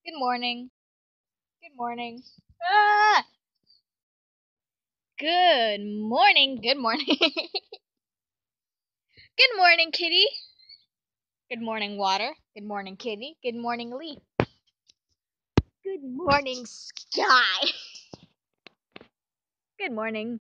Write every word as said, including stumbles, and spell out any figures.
Good morning. Good morning. Ah! Good morning. Good morning. Good morning, kitty. Good morning, water. Good morning, kitty. Good morning, leaf. Good morning, sky. Good morning.